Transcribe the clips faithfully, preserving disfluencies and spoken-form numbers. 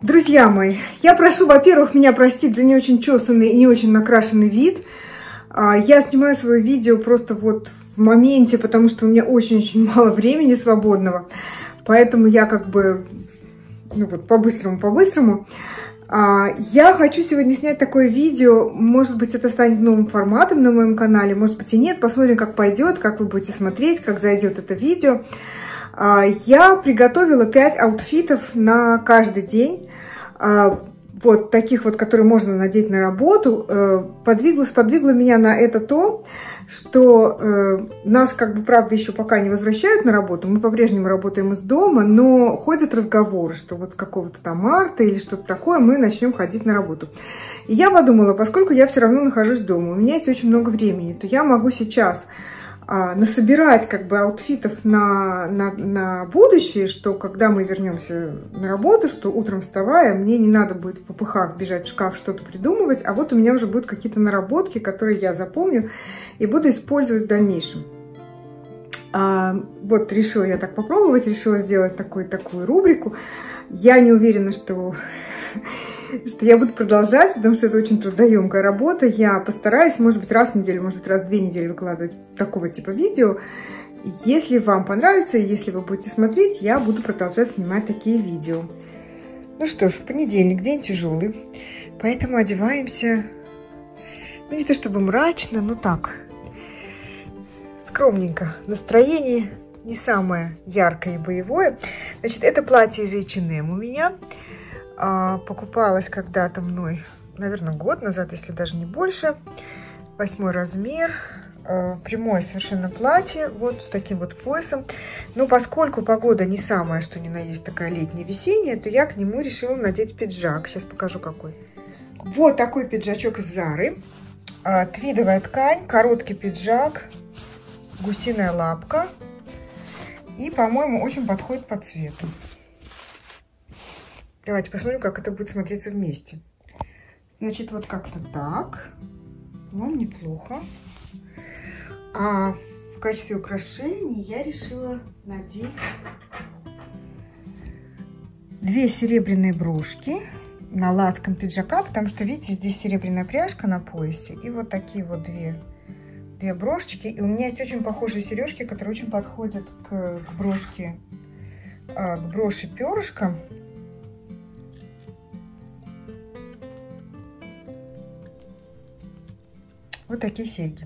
Друзья мои, я прошу, во-первых, меня простить за не очень чесанный и не очень накрашенный вид. Я снимаю свое видео просто вот в моменте, потому что у меня очень-очень мало времени свободного. Поэтому я как бы, ну вот, по-быстрому, по-быстрому. Я хочу сегодня снять такое видео. Может быть, это станет новым форматом на моем канале, может быть и нет. Посмотрим, как пойдет, как вы будете смотреть, как зайдет это видео. Я приготовила пять аутфитов на каждый день. Вот таких вот, которые можно надеть на работу. Подвигло, сподвигло меня на это то, что нас, как бы, правда, еще пока не возвращают на работу. Мы по-прежнему работаем из дома, но ходят разговоры, что вот с какого-то там марта или что-то такое мы начнем ходить на работу. И я подумала, поскольку я все равно нахожусь дома, у меня есть очень много времени, то я могу сейчас насобирать как бы аутфитов на, на, на будущее, что когда мы вернемся на работу, что утром вставая, мне не надо будет в попыхах бежать в шкаф что-то придумывать, а вот у меня уже будут какие-то наработки, которые я запомню и буду использовать в дальнейшем. А, вот решила я так попробовать, решила сделать такую, такую рубрику. Я не уверена, что... что я буду продолжать, потому что это очень трудоемкая работа. Я постараюсь, может быть, раз в неделю, может быть, раз в две недели выкладывать такого типа видео. Если вам понравится, если вы будете смотреть, я буду продолжать снимать такие видео. Ну что ж, понедельник, день тяжелый, поэтому одеваемся, ну не то чтобы мрачно, но так, скромненько. Настроение не самое яркое и боевое. Значит, это платье из эйч энд эм у меня. Покупалась когда-то мной, наверное, год назад, если даже не больше. Восьмой размер, прямое совершенно платье, вот с таким вот поясом. Но поскольку погода не самая, что ни на есть, такая летняя, весенняя, то я к нему решила надеть пиджак. Сейчас покажу какой. Вот такой пиджачок из Зары. Твидовая ткань, короткий пиджак, гусиная лапка. И, по-моему, очень подходит по цвету. Давайте посмотрим, как это будет смотреться вместе. Значит, вот как-то так. Ну, неплохо. А в качестве украшений я решила надеть две серебряные брошки на лацкан пиджака, потому что, видите, здесь серебряная пряжка на поясе. И вот такие вот две, две брошечки. И у меня есть очень похожие сережки, которые очень подходят к, к брошке, к броши перышка. Вот такие серьги.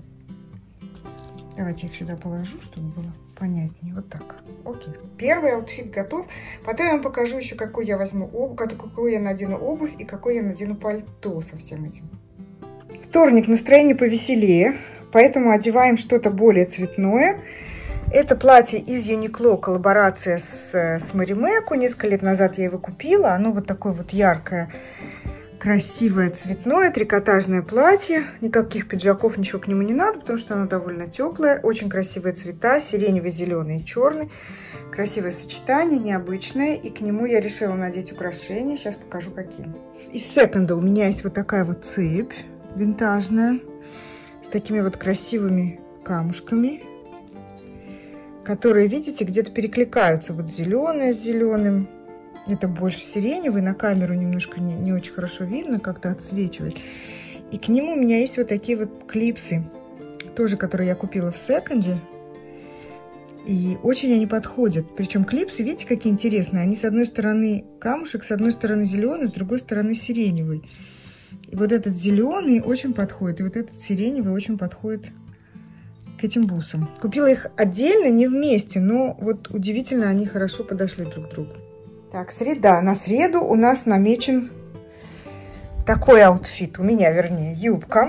Давайте их сюда положу, чтобы было понятнее. Вот так. Окей. Первый аутфит готов. Потом я вам покажу еще, какой я возьму обувь, какую я надену обувь и какой я надену пальто со всем этим. Вторник, настроение повеселее, поэтому одеваем что-то более цветное. Это платье из Uniqlo, коллаборация с, с Marimekko. Несколько лет назад я его купила. Оно вот такое вот яркое, красивое цветное трикотажное платье. Никаких пиджаков, ничего к нему не надо, потому что оно довольно теплое. Очень красивые цвета, сиреневый, зеленый и черный. Красивое сочетание, необычное. И к нему я решила надеть украшения. Сейчас покажу, какие. Из секонда у меня есть вот такая вот цепь винтажная. С такими вот красивыми камушками, которые, видите, где-то перекликаются. Вот зеленое с зеленым. Это больше сиреневый, на камеру немножко не, не очень хорошо видно, как-то отсвечивает. И к нему у меня есть вот такие вот клипсы, тоже, которые я купила в секонде. И очень они подходят. Причем клипсы, видите, какие интересные. Они с одной стороны камушек, с одной стороны зеленый, с другой стороны сиреневый. И вот этот зеленый очень подходит, и вот этот сиреневый очень подходит к этим бусам. Купила их отдельно, не вместе, но вот удивительно, они хорошо подошли друг к другу. Так, среда. На среду у нас намечен такой аутфит. У меня, вернее, юбка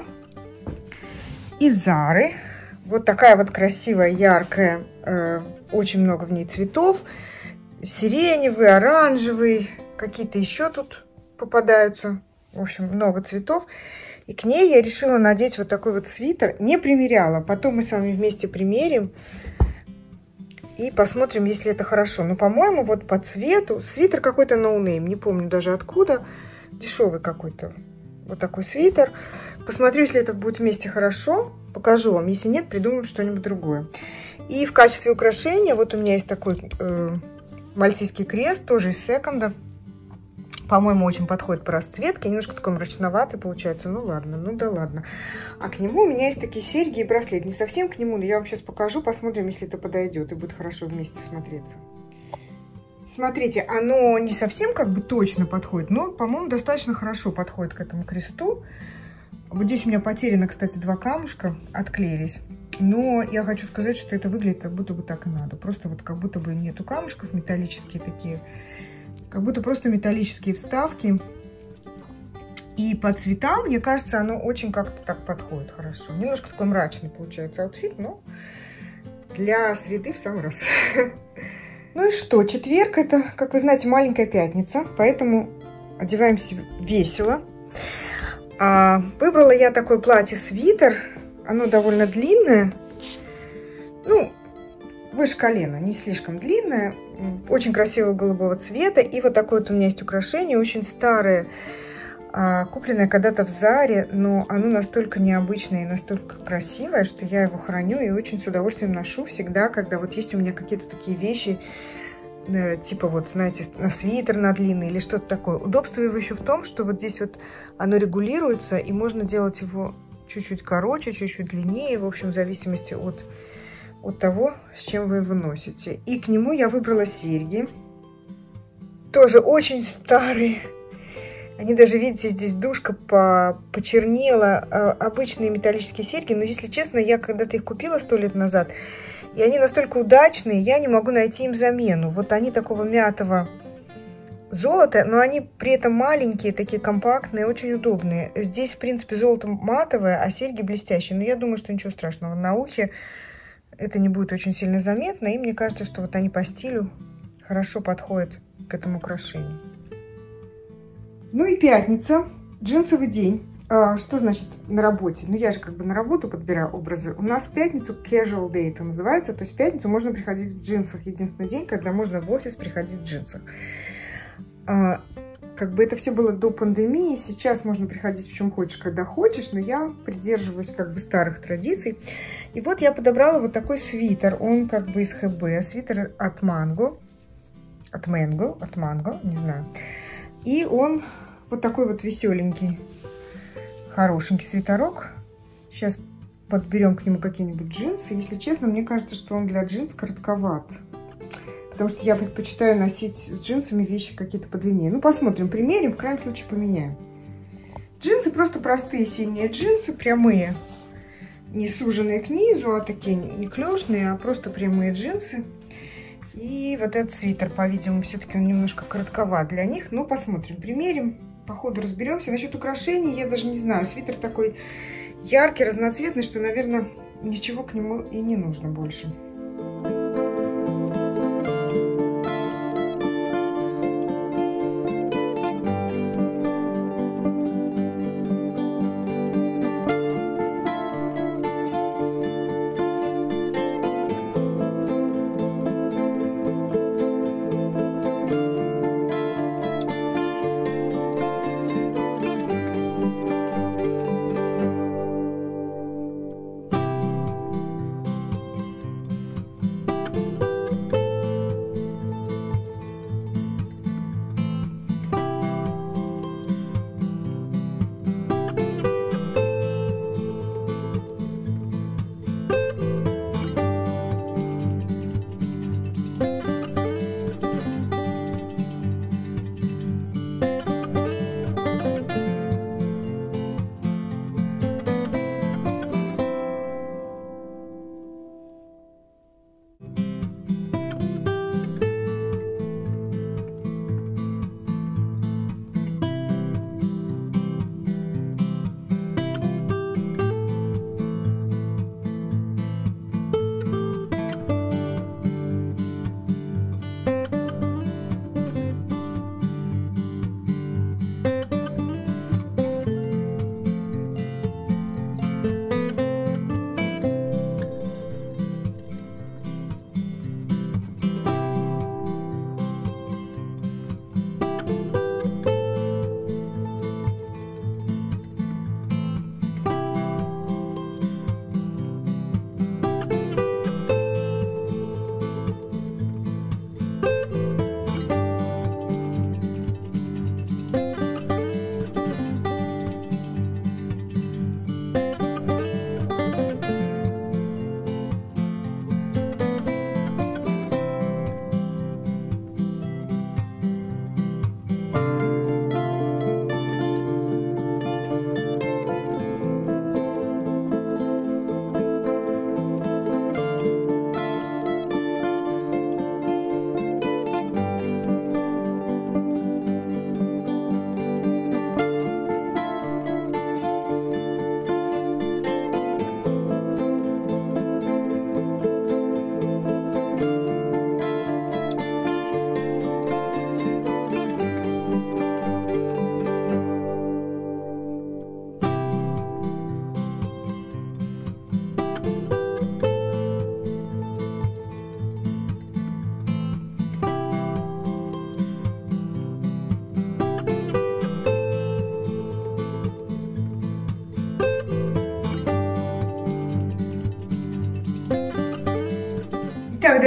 из Зары. Вот такая вот красивая, яркая. Э, очень много в ней цветов. Сиреневый, оранжевый. Какие-то еще тут попадаются. В общем, много цветов. И к ней я решила надеть вот такой вот свитер. Не примеряла. Потом мы с вами вместе примерим. И посмотрим, если это хорошо. Но, по-моему, вот по цвету... Свитер какой-то ноунейм. Не помню даже откуда. Дешевый какой-то. Вот такой свитер. Посмотрю, если это будет вместе хорошо. Покажу вам. Если нет, придумаем что-нибудь другое. И в качестве украшения вот у меня есть такой э, мальтийский крест. Тоже из секонда. По-моему, очень подходит по расцветке. Немножко такой мрачноватый получается. Ну ладно, ну да ладно. А к нему у меня есть такие серьги и браслет. Не совсем к нему, но я вам сейчас покажу. Посмотрим, если это подойдет и будет хорошо вместе смотреться. Смотрите, оно не совсем как бы точно подходит, но, по-моему, достаточно хорошо подходит к этому кресту. Вот здесь у меня потеряно, кстати, два камушка, отклеились. Но я хочу сказать, что это выглядит как будто бы так и надо. Просто вот как будто бы нету камушков, металлические такие. Как будто просто металлические вставки. И по цветам, мне кажется, оно очень как-то так подходит хорошо. Немножко такой мрачный получается аутфит, но для среды в самый раз. Ну и что, четверг это, как вы знаете, маленькая пятница, поэтому одеваемся весело. А, выбрала я такое платье-свитер, оно довольно длинное, ну, выше колена, не слишком длинное, очень красивого голубого цвета. И вот такое вот у меня есть украшение, очень старое, а, купленное когда-то в Заре, но оно настолько необычное и настолько красивое, что я его храню и очень с удовольствием ношу всегда, когда вот есть у меня какие-то такие вещи, э, типа вот, знаете, на свитер на длинный или что-то такое. Удобство его еще в том, что вот здесь вот оно регулируется, и можно делать его чуть-чуть короче, чуть-чуть длиннее, в общем, в зависимости от, от того, с чем вы его носите. И к нему я выбрала серьги, тоже очень старые. Они даже, видите, здесь дужка по, почернела. Обычные металлические серьги. Но, если честно, я когда-то их купила сто лет назад. И они настолько удачные, я не могу найти им замену. Вот они такого мятого золота, но они при этом маленькие, такие компактные, очень удобные. Здесь, в принципе, золото матовое, а серьги блестящие. Но я думаю, что ничего страшного. На ухе это не будет очень сильно заметно. И мне кажется, что вот они по стилю хорошо подходят к этому украшению. Ну и пятница, джинсовый день. А, что значит на работе? Ну я же как бы на работу подбираю образы. У нас в пятницу casual day это называется. То есть в пятницу можно приходить в джинсах. Единственный день, когда можно в офис приходить в джинсах. А, как бы это все было до пандемии. Сейчас можно приходить в чем хочешь, когда хочешь. Но я придерживаюсь как бы старых традиций. И вот я подобрала вот такой свитер. Он как бы из эйч би. Свитер от Mango. От Mango. От Mango, не знаю. И он вот такой вот веселенький, хорошенький свитерок. Сейчас подберем к нему какие-нибудь джинсы. Если честно, мне кажется, что он для джинс коротковат. Потому что я предпочитаю носить с джинсами вещи какие-то подлиннее. Ну, посмотрим, примерим, в крайнем случае поменяем. Джинсы просто простые синие джинсы, прямые. Не суженные к низу, а такие не клешные, а просто прямые джинсы. И вот этот свитер, по-видимому, все-таки он немножко коротковат для них. Но посмотрим, примерим, по ходу разберемся. Насчет украшений я даже не знаю. Свитер такой яркий, разноцветный, что, наверное, ничего к нему и не нужно больше.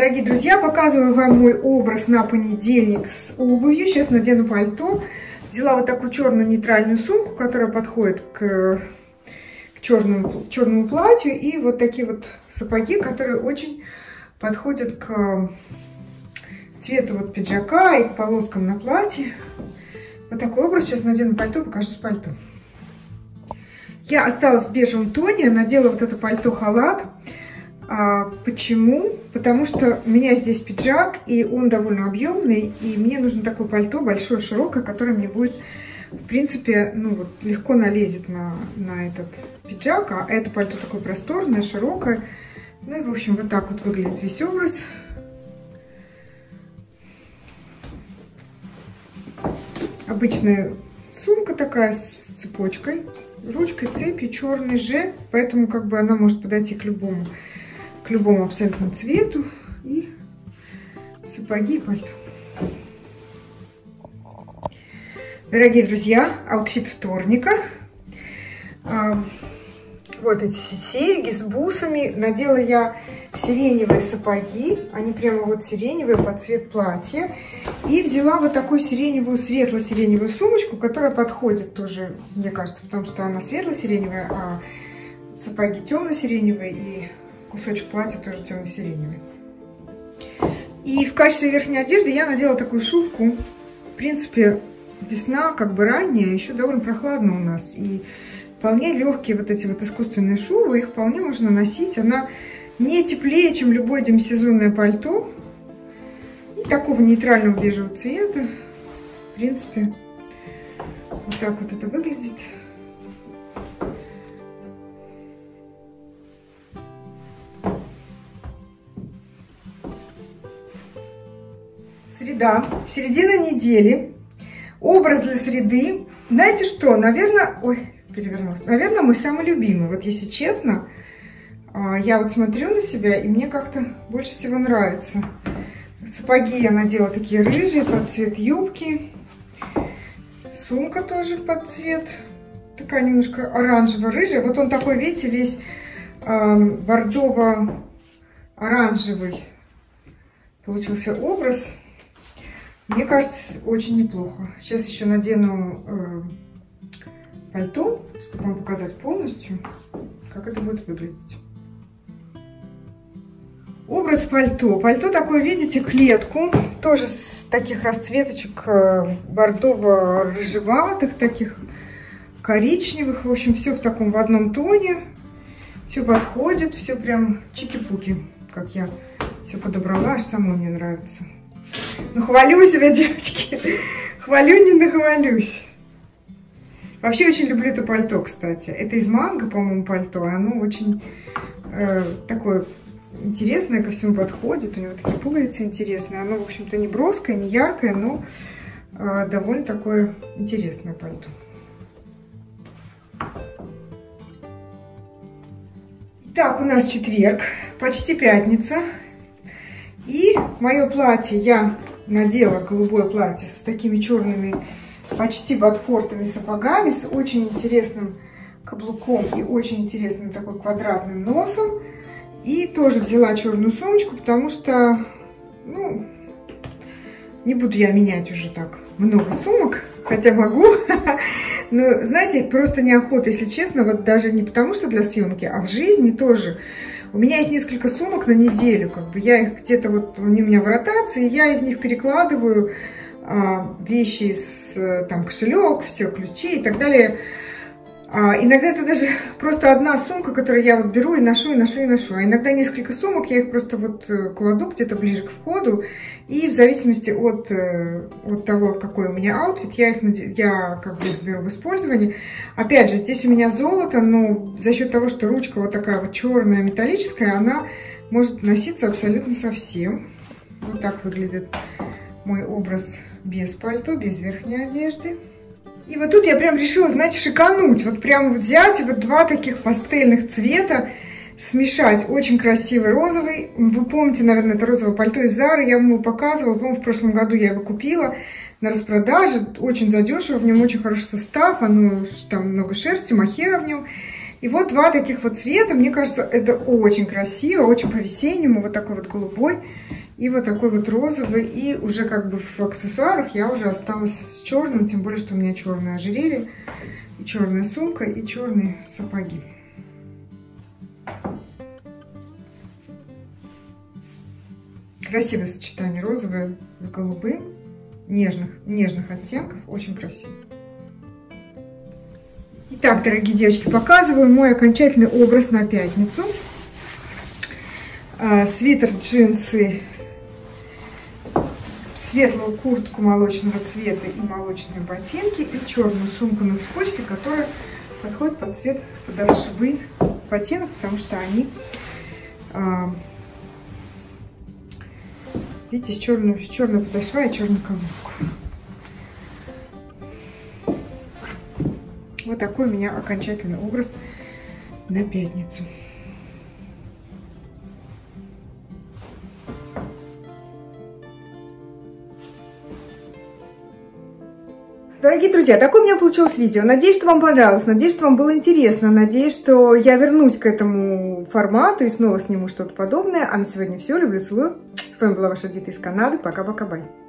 Дорогие друзья, показываю вам мой образ на понедельник с обувью. Сейчас надену пальто. Взяла вот такую черную нейтральную сумку, которая подходит к, к черному, черному платью. И вот такие вот сапоги, которые очень подходят к цвету вот пиджака и к полоскам на платье. Вот такой образ. Сейчас надену пальто, покажу с пальто. Я осталась в бежевом тоне, надела вот это пальто-халат. А почему? Потому что у меня здесь пиджак, и он довольно объемный, и мне нужно такое пальто большое, широкое, которое мне будет, в принципе, ну вот, легко налезет на, на этот пиджак, а это пальто такое просторное, широкое. Ну и, в общем, вот так вот выглядит весь образ. Обычная сумка такая с цепочкой, ручкой, цепью, черный же, поэтому как бы она может подойти к любому. К любому абсолютно цвету, и сапоги и пальто. Дорогие друзья, аутфит вторника. Вот эти серьги с бусами. Надела я сиреневые сапоги, они прямо вот сиреневые под цвет платья. И взяла вот такую сиреневую, светло-сиреневую сумочку, которая подходит тоже, мне кажется, потому что она светло-сиреневая, а сапоги темно-сиреневые, и кусочек платья тоже темно-сиреневый. И в качестве верхней одежды я надела такую шубку. В принципе, весна как бы ранняя, еще довольно прохладно у нас. И вполне легкие вот эти вот искусственные шубы, их вполне можно носить. Она не теплее, чем любое демисезонное пальто. И такого нейтрального бежевого цвета. В принципе, вот так вот это выглядит. Среда, середина недели, образ для среды. Знаете что, наверное, ой, перевернулась, наверное, мой самый любимый. Вот если честно, я вот смотрю на себя, и мне как-то больше всего нравится. Сапоги я надела такие рыжие, под цвет юбки. Сумка тоже под цвет, такая немножко оранжево-рыжая. Вот он такой, видите, весь э, бордово-оранжевый получился образ. Мне кажется, очень неплохо. Сейчас еще надену э, пальто, чтобы вам показать полностью, как это будет выглядеть. Образ пальто. Пальто такое, видите, клетку. Тоже с таких расцветочек э, бордово-рыжеватых, таких коричневых. В общем, все в таком в одном тоне. Все подходит, все прям чики-пуки, как я все подобрала. Аж самой мне нравится. Ну, хвалю себя, девочки. Хвалю, не нахвалюсь. Вообще очень люблю это пальто, кстати. Это из манго, по-моему, пальто. Оно очень э, такое интересное, ко всему подходит. У него такие пуговицы интересные. Оно, в общем-то, не броское, не яркое, но э, довольно такое интересное пальто. Итак, у нас четверг, почти пятница. И мое платье я надела, голубое платье с такими черными почти ботфортами сапогами, с очень интересным каблуком и очень интересным такой квадратным носом. И тоже взяла черную сумочку, потому что, ну, не буду я менять уже так много сумок, хотя могу. Но, знаете, просто неохота, если честно, вот даже не потому что для съемки, а в жизни тоже. У меня есть несколько сумок на неделю, как бы я их где-то вот, они у меня в ротации, я из них перекладываю а, вещи, с, там, кошелек, все, ключи и так далее. А, иногда это даже просто одна сумка, которую я вот беру и ношу, и ношу, и ношу. А иногда несколько сумок, я их просто вот кладу где-то ближе к входу, и в зависимости от, от того, какой у меня аутфит, я их я как бы их беру в использование. Опять же, здесь у меня золото, но за счет того, что ручка вот такая вот черная, металлическая, она может носиться абсолютно со всем. Вот так выглядит мой образ без пальто, без верхней одежды. И вот тут я прям решила, знаете, шикануть. Вот прям взять и вот два таких пастельных цвета смешать. Очень красивый розовый. Вы помните, наверное, это розовое пальто из Зары. Я вам его показывала. По-моему, в прошлом году я его купила на распродаже. Очень задешево. В нем очень хороший состав. Оно, там много шерсти, мохера в нем. И вот два таких вот цвета. Мне кажется, это очень красиво, очень по-весеннему. Вот такой вот голубой и вот такой вот розовый. И уже как бы в аксессуарах я уже осталась с черным. Тем более, что у меня черное ожерелье, и черная сумка, и черные сапоги. Красивое сочетание розовое с голубым. Нежных, нежных оттенков. Очень красиво. Итак, дорогие девочки, показываю мой окончательный образ на пятницу. Свитер, джинсы, светлую куртку молочного цвета и молочные ботинки, и черную сумку на цепочке, которая подходит под цвет подошвы ботинок, потому что они, видите, с черной, черная подошва и черный каблук. Вот такой у меня окончательный образ на пятницу. Дорогие друзья, такое у меня получилось видео. Надеюсь, что вам понравилось, надеюсь, что вам было интересно, надеюсь, что я вернусь к этому формату и снова сниму что-то подобное. А на сегодня все. Люблю, целую. С вами была ваша Дита из Канады. Пока-пока, бай.